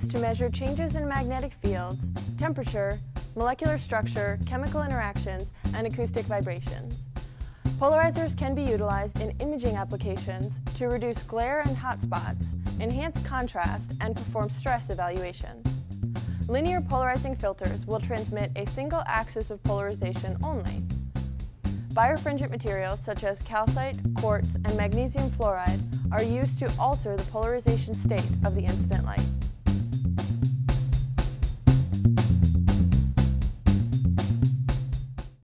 used to measure changes in magnetic fields, temperature, molecular structure, chemical interactions, and acoustic vibrations. Polarizers can be utilized in imaging applications to reduce glare and hotspots, enhance contrast, and perform stress evaluation. Linear polarizing filters will transmit a single axis of polarization only. Birefringent materials such as calcite, quartz, and magnesium fluoride are used to alter the polarization state of the incident light.